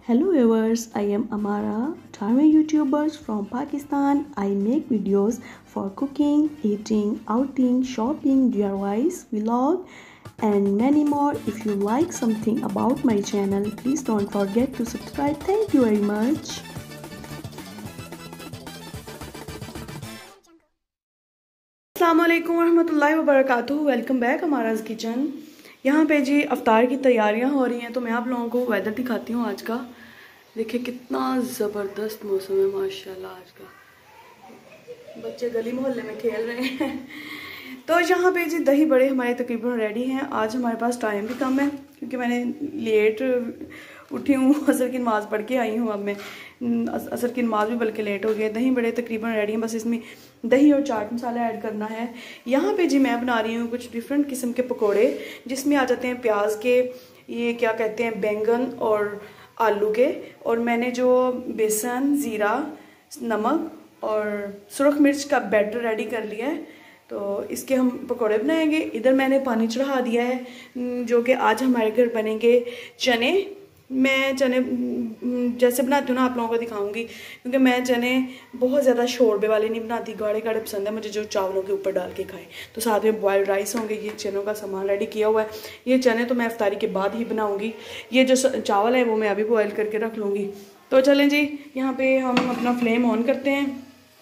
Hello viewers, I am Amara, Dharma YouTubers from Pakistan. I make videos for cooking, eating, outing, shopping, DIYs, vlog and many more. If you like something about my channel, please don't forget to subscribe. Thank you very much. अस्सलामुअलैकुम वरहमतुल्लाहि वबरकातुहू। Welcome back Amara's kitchen. यहाँ पे जी अफ्तार की तैयारियाँ हो रही हैं, तो मैं आप लोगों को वेदर दिखाती हूँ आज का। देखिए कितना ज़बरदस्त मौसम है माशाल्लाह। आज का बच्चे गली मोहल्ले में खेल रहे हैं। तो यहाँ पे जी दही बड़े हमारे तकरीबन रेडी हैं। आज हमारे पास टाइम भी कम है क्योंकि मैंने लेट उठी हूँ, असर की नमाज़ पढ़ के आई हूँ। अब मैं असर की नमाज़ भी बल्कि लेट हो गई। दही बड़े तकरीबन रेडी हैं, बस इसमें दही और चाट मसाला ऐड करना है। यहाँ पे जी मैं बना रही हूँ कुछ डिफरेंट किस्म के पकोड़े, जिसमें आ जाते हैं प्याज के, ये क्या कहते हैं, बैंगन और आलू के। और मैंने जो बेसन, ज़ीरा, नमक और सुरख मिर्च का बैटर रेडी कर लिया है, तो इसके हम पकोड़े बनाएंगे। इधर मैंने पानी चढ़ा दिया है, जो कि आज हमारे घर बनेंगे चने। मैं चने जैसे बनाती हूँ ना आप लोगों को दिखाऊंगी, क्योंकि मैं चने बहुत ज़्यादा शोरबे वाले नहीं बनाती, गाढ़े गाढ़े पसंद है मुझे, जो चावलों के ऊपर डाल के खाएं। तो साथ में बॉयल्ड राइस होंगे। ये चनों का सामान रेडी किया हुआ है। ये चने तो मैं इफ्तारी के बाद ही बनाऊँगी। ये जो चावल है वो मैं अभी बॉयल करके रख लूँगी। तो चलें जी, यहाँ पर हम अपना फ्लेम ऑन करते हैं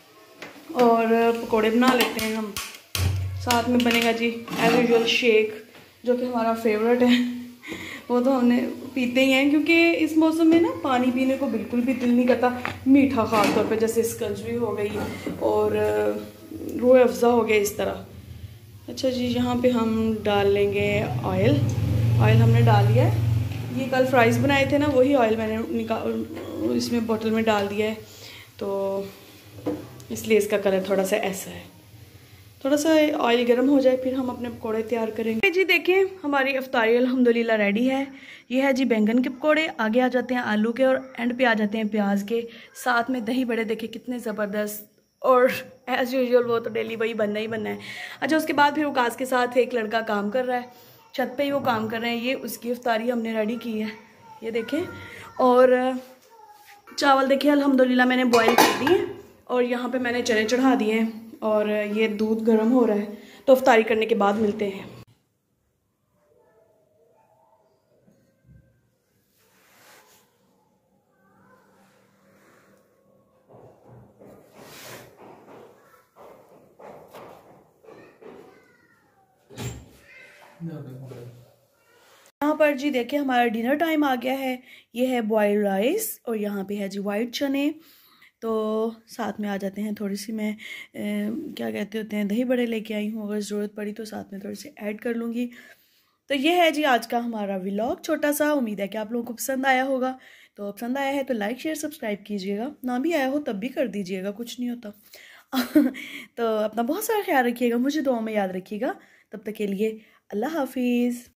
और पकौड़े बना लेते हैं हम। साथ में बनेगा जी एज यूजुअल शेक, जो कि हमारा फेवरेट है। वो तो हमने पीते ही हैं, क्योंकि इस मौसम में ना पानी पीने को बिल्कुल भी दिल नहीं करता। मीठा ख़ास तौर पे, जैसे स्कंजवी हो गई और रूह अफ़ज़ा हो गया, इस तरह। अच्छा जी, यहाँ पे हम डाल लेंगे ऑयल। ऑयल हमने डाल लिया है। ये कल फ्राइज़ बनाए थे ना, वही ऑयल मैंने इसमें बोतल में डाल दिया है, तो इसलिए इसका कलर थोड़ा सा ऐसा है। थोड़ा सा ऑयल गर्म हो जाए फिर हम अपने पकोड़े तैयार करेंगे। जी देखें, हमारी इफ्तारी अल्हम्दुलिल्लाह रेडी है। ये है जी बैंगन के पकोड़े, आगे आ जाते हैं आलू के और एंड पे आ जाते हैं प्याज के। साथ में दही बड़े देखें कितने ज़बरदस्त, और एज़ यूजुअल वो तो डेली वही बनना ही बनना है। अच्छा, उसके बाद फिर उकास के साथ एक लड़का काम कर रहा है, छत पे ही वो काम कर रहे हैं। ये उसकी इफ्तारी हमने रेडी की है, ये देखें। और चावल देखिए अल्हम्दुलिल्लाह मैंने बॉयल कर दिए, और यहाँ पे मैंने चने चढ़ा दिए हैं, और ये दूध गर्म हो रहा है। तो इफ्तारी करने के बाद मिलते हैं। यहाँ पर जी देखिए हमारा डिनर टाइम आ गया है। ये है बॉइल्ड राइस और यहाँ पे है जी वाइट चने। तो साथ में आ जाते हैं थोड़ी सी, मैं क्या कहते होते हैं, दही बड़े लेके आई हूँ। अगर ज़रूरत पड़ी तो साथ में थोड़ी सी ऐड कर लूँगी। तो ये है जी आज का हमारा व्लॉग, छोटा सा। उम्मीद है कि आप लोगों को पसंद आया होगा। तो पसंद आया है तो लाइक शेयर सब्सक्राइब कीजिएगा, ना भी आया हो तब भी कर दीजिएगा, कुछ नहीं होता। तो अपना बहुत सारा ख्याल रखिएगा, मुझे दुआ में याद रखिएगा। तब तक के लिए अल्लाह हाफिज़।